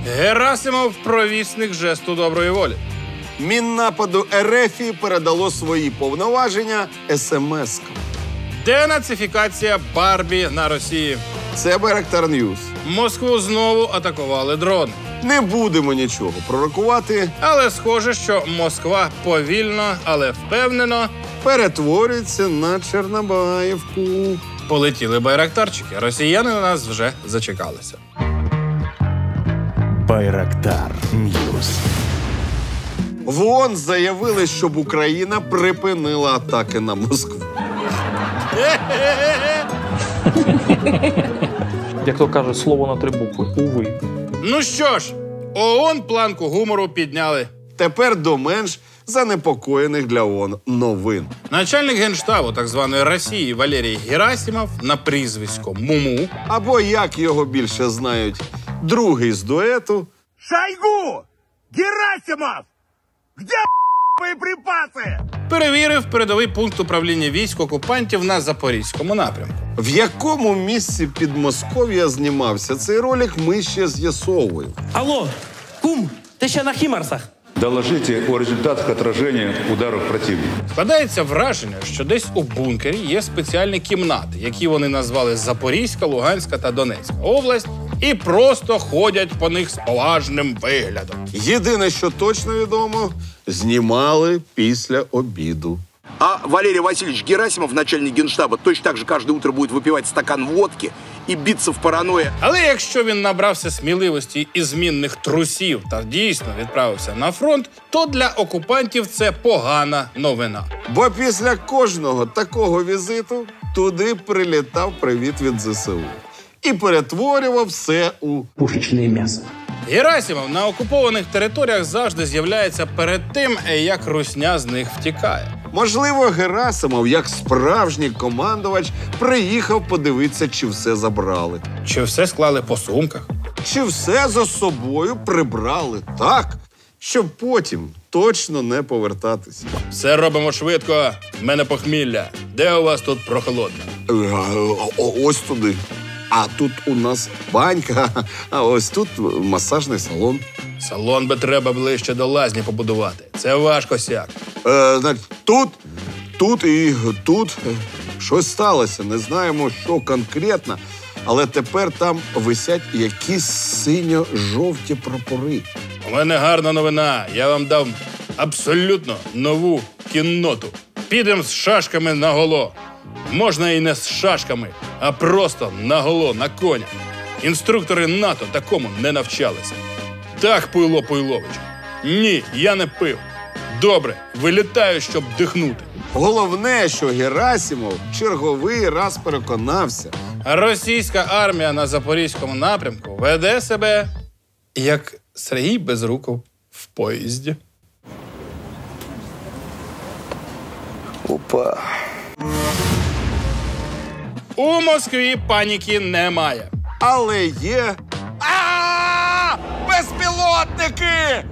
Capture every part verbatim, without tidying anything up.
Герасимов – провісник жесту доброї волі. Міннападу РФ передало свої повноваження ес-ем-ескам. Денацифікація Барбі на Росії. Це Байрактар Ньюс. Москву знову атакували дрони. Не будемо нічого пророкувати. Але схоже, що Москва повільно, але впевнено перетворюється на Чорнобаївку. Полетіли байрактарчики. Росіяни на нас вже зачекалися. Байрактар Ньюс. В ООН заявили, щоб Україна припинила атаки на Москву. Як то кажуть, слово на три букви. Уви. Ну що ж, ООН планку гумору підняли. Тепер до менш занепокоєних для ООН новин. Начальник Генштабу так званої Росії Валерій Герасимов на прізвисько Муму, або, як його більше знають, другий з дуету Шойгу! Герасимов! Где боєприпаси? перевірив передовий пункт управління військ окупантів на Запорізькому напрямку. В якому місці Підмосков'я знімався цей ролик, ми ще з'ясовуємо. Алло, кум, ти ще на Хімарсах? Доложите о результатах отражения ударов противника. Складається враження, що десь у бункері є спеціальні кімнати, які вони назвали Запорізька, Луганська та Донецька область, і просто ходять по них з поважним виглядом. Єдине, що точно відомо, знімали після обіду. А Валерий Васильевич Герасимов, начальник Генштаба, точно так же каждое утро будет выпивать стакан водки и биться в паранойя. Але якщо він набрався сміливості і змінних трусів та дійсно відправився на фронт, то для окупантів це погана новина. Бо після кожного такого візиту туди прилітав привіт від зе се у. І перетворював все у пушечне м'ясо. Герасимов на окупованих територіях завжди з'являється перед тим, як русня з них втікає. Можливо, Герасимов, як справжній командувач, приїхав подивитися, чи все забрали. Чи все склали по сумках. Чи все за собою прибрали так, щоб потім точно не повертатися. Все робимо швидко. В мене похмілля. Де у вас тут прохолодно? Ось туди. А тут у нас банька, а ось тут масажний салон. Салон би треба ближче до лазні побудувати. Це ваш косяк. Е, значить, тут, тут і тут щось сталося. Не знаємо, що конкретно, але тепер там висять якісь синьо-жовті прапори. У мене гарна новина. Я вам дав абсолютно нову кінноту. Підемо з шашками наголо. Можна і не з шашками, а просто наголо, на коня. Інструктори НАТО такому не навчалися. Так, Пуйло Пуйлович. Ні, я не пив. Добре, вилітаю, щоб дихнути. Головне, що Герасимов черговий раз переконався. Російська армія на Запорізькому напрямку веде себе як Сергій Безруков в поїзді. Опа. У Москві паніки немає. Але є... А-а-а! Безпілотники!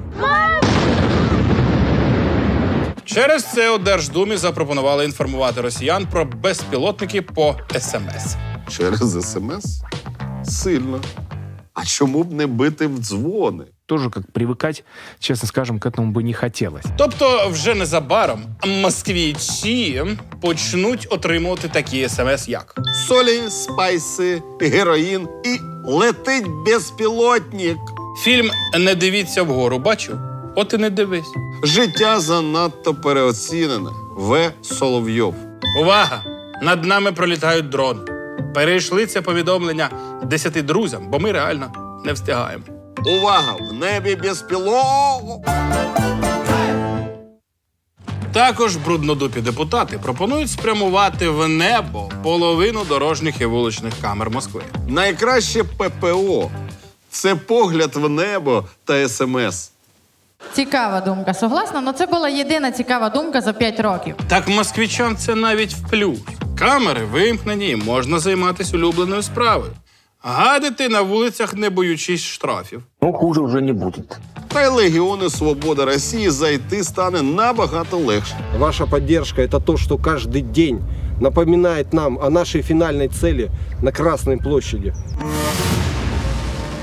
Через це у Держдумі запропонували інформувати росіян про безпілотники по ес ем ес. Через ес ем ес? Сильно. А чому б не бити в дзвони? Тоже как привыкать, честно скажем, к этому бы не хотелось. Тобто вже незабаром москвічі почнуть отримувати такі ес ем ес як солі, спайси, героїн і летить безпілотник. Фільм «Не дивіться вгору» бачив? От і не дивись. Життя занадто переоцінене. В. Соловйов. Увага! Над нами пролітають дрони. Перейшли це повідомлення десяти друзям, бо ми реально не встигаємо. Увага! В небі безпілотник! Також бруднодупі депутати пропонують спрямувати в небо половину дорожніх і вуличних камер Москви. Найкраще пе пе о – це погляд в небо та ес ем ес. Цікава думка, согласна, але це була єдина цікава думка за п'ять років. Так москвичам це навіть в плюс. Камери вимкнені і можна займатися улюбленою справою. Гадити на вулицях, не боючись штрафів. Ну, хуже вже не буде. Та й Легіони Свобода Росії зайти стане набагато легше. Ваша поддержка – это то, что каждый день напоминает нам о нашей финальной цели на Красной площади.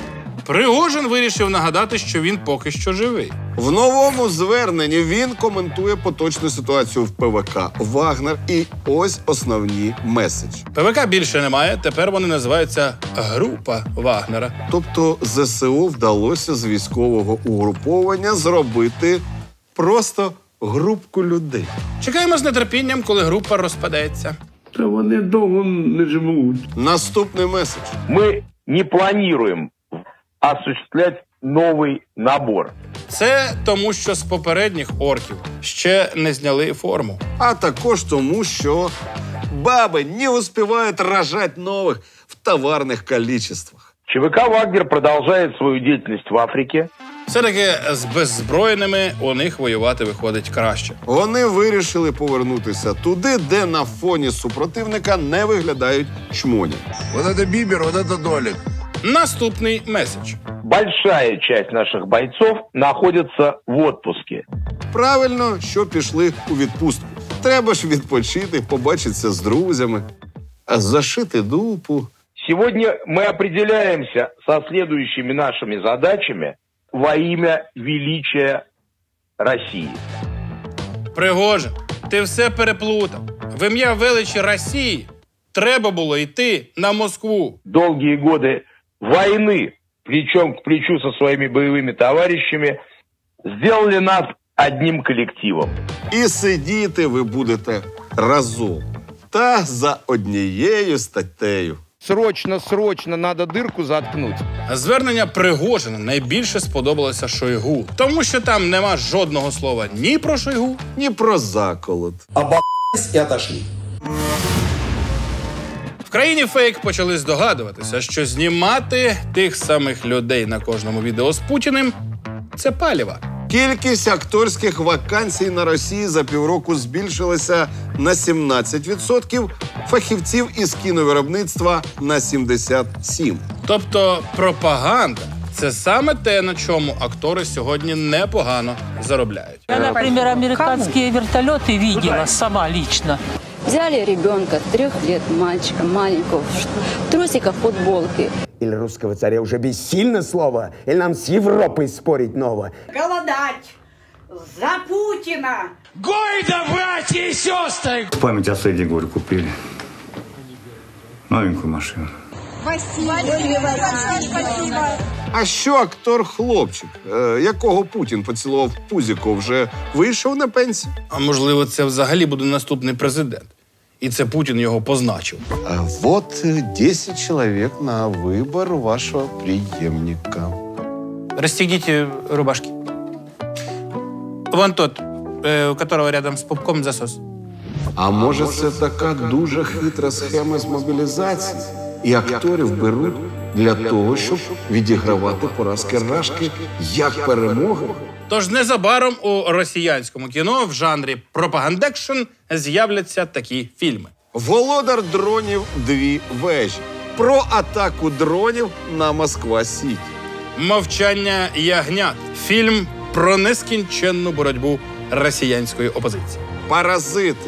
Пригожин вирішив нагадати, що він поки що живий. В новому зверненні він коментує поточну ситуацію в ПВК «Вагнер» і ось основні меседжі. ПВК більше немає, тепер вони називаються «Група Вагнера». Тобто ЗСУ вдалося з військового угруповання зробити просто групку людей. Чекаємо з нетерпінням, коли група розпадеться. Та вони довго не живуть. Наступний меседж. Ми не плануємо осуществлять новий набор. Це тому, що з попередніх орків ще не зняли форму. А також тому, що баби не успевают рожать новых в товарных количествах. ЧВК «Вагнер» продолжает свою деятельность в Африке. Все-таки з беззбройними у них воювати виходить краще. Вони вирішили повернутися туди, де на фоні супротивника не виглядають чмоні. Вот это Бибер, вот это Долик. Наступний меседж. Большая часть наших бойцов находится в отпуске. Правильно, що пішли у відпустку. Треба ж відпочити, побачитися з друзями, а зашити дупу. Сегодня мы определяемся со следующими нашими задачами во имя величия России. Пригожин, ти все переплутав. В ім'я величі Росії треба було йти на Москву. Долгие годы войны плечом к плечу со своими боевыми товарищами сделали нас одним коллективом. І сидіти ви будете разом. Та за однією статтею. Срочно, срочно, надо дырку заткнуть. Звернення Пригожина найбільше сподобалося Шойгу, тому що там нема жодного слова ні про Шойгу, ні про заколот. Обо***сь и отошли. В країні фейк почали здогадуватися, що знімати тих самих людей на кожному відео з Путіним – це паліва. Кількість акторських вакансій на Росії за півроку збільшилася на сімнадцять відсотків, фахівців із кіновиробництва – на сімдесят сім відсотків. Тобто пропаганда – це саме те, на чому актори сьогодні непогано заробляють. Я, например, американские вертолеты видела сама лично. Взяли ребенка, трех лет, мальчика, маленького, в трусиках, футболке. Или русского царя уже бессильно слово, или нам с Европой спорить ново. Голодать за Путина! Гойда, братья и сестры! В память о Сэдди Горь купили новенькую машину. Василий, спасибо. А що актор-хлопчик, е, якого Путін поцілував пузіко, вже вийшов на пенсію? А можливо, це взагалі буде наступний президент. І це Путін його позначив. А вот десять человек на выбор вашего преемника. Расстегните рубашки. Вон тот, э, у которого рядом с пупком засос. А може це така дуже хитра схема з мобілізації? І акторів беруть для того, щоб відігравати поразки Рашки як перемоги? Тож незабаром у росіянському кіно в жанрі пропагандекшн з'являться такі фільми. «Володар дронів. Дві вежі». Про атаку дронів на Москва-Сіті. «Мовчання ягнят». Фільм про нескінченну боротьбу росіянської опозиції. «Паразити».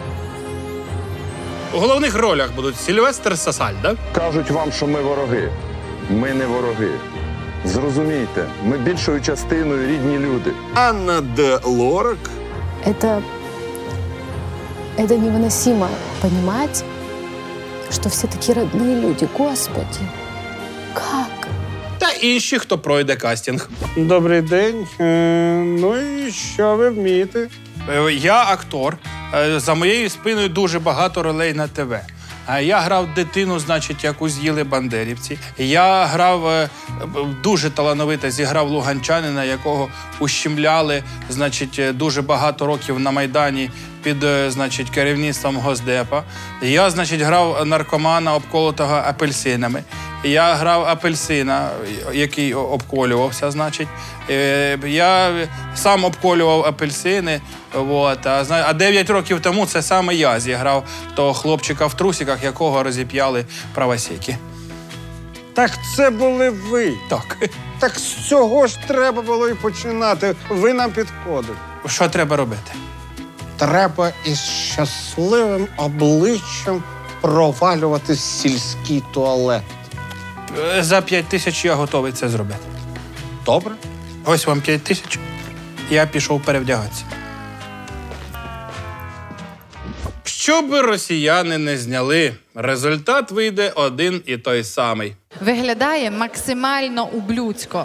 У головних ролях будуть Сільвестр Сасальда. Кажуть вам, що ми вороги. Ми не вороги. Зрозумійте, ми більшою частиною рідні люди. Анна Д. Лорак. Это... Это невыносимо понимать, что все такие родные люди. Господи, как? Та інші, хто пройде кастинг. Добрий день. Е, ну і що ви вмієте? Я актор. За моєю спиною дуже багато ролей на ТВ. Я грав дитину, значить, яку з'їли бандерівці. Я грав дуже талановито, зіграв луганчанина, якого ущемляли, значить, дуже багато років на Майдані під, значить, керівництвом Госдепа. Я, значить, грав наркомана, обколотого апельсинами. Я грав апельсина, який обколювався, значить. Я сам обколював апельсини. Вот. А дев'ять років тому це саме я зіграв того хлопчика в трусиках, якого розіп'яли правосеки. Так це були ви. Так. Так з цього ж треба було і починати. Ви нам підходили. Що треба робити? Треба із щасливим обличчям провалювати сільський туалет. За п'ять тисяч я готовий це зробити. Добре. Ось вам п'ять тисяч. Я пішов перевдягатися. Що би росіяни не зняли, результат вийде один і той самий. Виглядає максимально ублюдсько.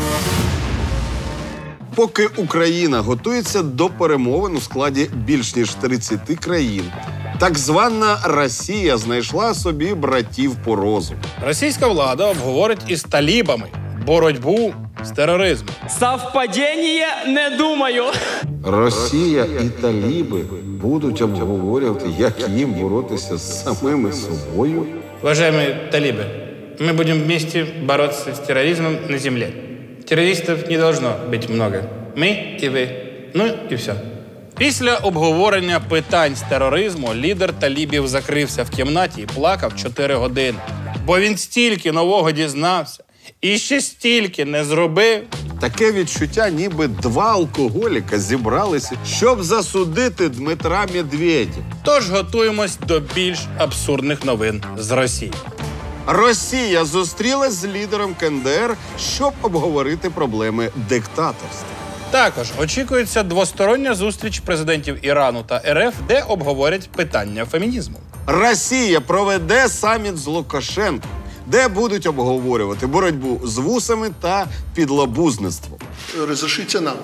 Поки Україна готується до перемовин у складі більш ніж тридцяти країн, так звана Росія знайшла собі братів по розуму. Російська влада обговорить із талібами боротьбу з тероризмом. Совпадіння? Не думаю. Росія і таліби будуть обговорювати, як їм боротися з самими собою. Уважаемые талибы, мы будем вместе бороться с терроризмом на земле. Террористов не должно быть много. Ми і ви. Ну і все. Після обговорення питань з тероризму лідер талібів закрився в кімнаті і плакав чотири години. Бо він стільки нового дізнався і ще стільки не зробив. Таке відчуття, ніби два алкоголіка зібралися, щоб засудити Дмитра Медведєва. Тож готуємось до більш абсурдних новин з Росії. Росія зустрілась з лідером КНДР, щоб обговорити проблеми диктаторства. Також очікується двостороння зустріч президентів Ірану та РФ, де обговорять питання фемінізму. Росія проведе саміт з Лукашенком, де будуть обговорювати боротьбу з вусами та підлабузництвом. Розрішіть нам.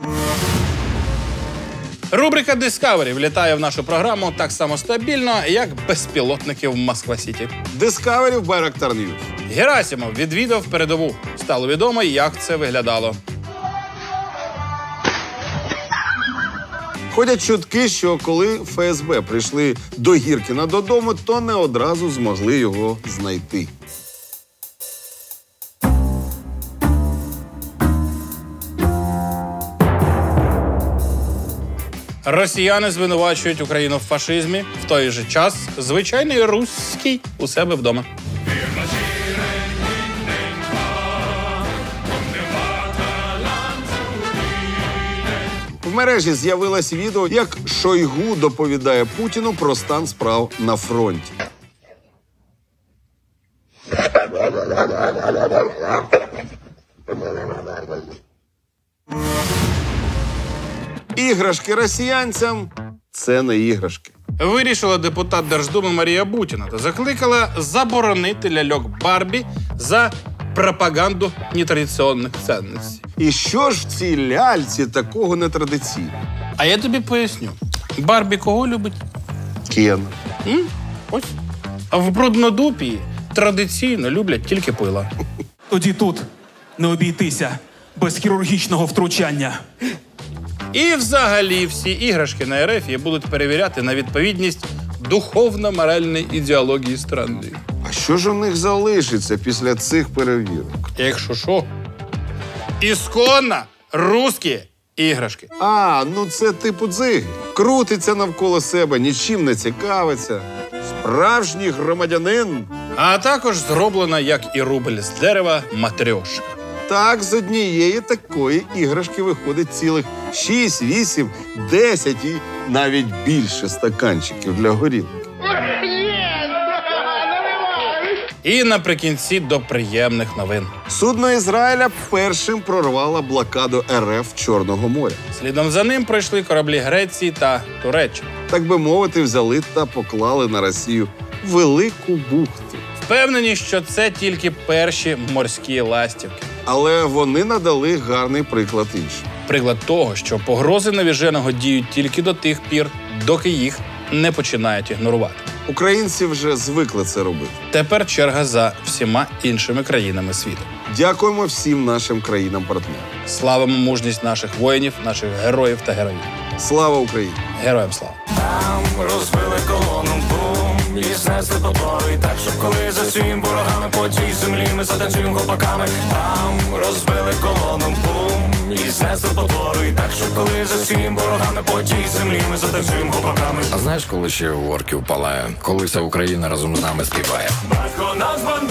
Рубрика Discovery влітає в нашу програму так само стабільно, як безпілотники в Москва-Сіті. Discovery в Байрактар News. Герасимов відвідав передову. Стало відомо, як це виглядало. Ходять чутки, що коли ФСБ прийшли до Гіркіна додому, то не одразу змогли його знайти. Росіяни звинувачують Україну в фашизмі, в той же час звичайний руський у себе вдома. В мережі з'явилось відео, як Шойгу доповідає Путіну про стан справ на фронті. Іграшки росіянцям – це не іграшки. Вирішила депутат Держдуми Марія Бутіна та закликала заборонити ляльок Барбі за пропаганду нетрадиційних цінностей. І що ж в цій ляльці такого нетрадиційного? А я тобі поясню. Барбі кого любить? Кен. М? Ось. А в Бруднодупії традиційно люблять тільки пила. Тоді тут не обійтися без хірургічного втручання. І взагалі всі іграшки на РФ будуть перевіряти на відповідність духовно-моральної ідеології країни. А що ж у них залишиться після цих перевірок? Якщо що? Ісконно русські іграшки. А, ну це типу дзиги. Крутиться навколо себе, нічим не цікавиться. Справжній громадянин. А також зроблена, як і рубль з дерева, матрьошка. Так, з однієї такої іграшки виходить цілих шість, вісім, десять і навіть більше стаканчиків для горілки. І наприкінці до приємних новин. Судно Ізраїля першим прорвало блокаду РФ Чорного моря. Слідом за ним пройшли кораблі Греції та Туреччини. Так би мовити, взяли та поклали на Росію велику бухту. Впевнені, що це тільки перші морські ластівки. Але вони надали гарний приклад іншим. Приклад того, що погрози навіженого діють тільки до тих пір, доки їх не починають ігнорувати. Українці вже звикли це робити. Тепер черга за всіма іншими країнами світу. Дякуємо всім нашим країнам-партнерам. Славимо мужність наших воїнів, наших героїв та героїв. Слава Україні! Героям слава! Там розбили колону, бум, і знесли потвори. Так, щоб коли за всім ворогами по цій землі ми затанцюємо гопаками. Там розбили колону, бум, і знесли потвори. Так, щоб коли за всім ворогами по цій землі ми затанцюємо гопаками. А знаєш, коли ще у орків палає? Коли вся Україна разом з нами співає. Батько нас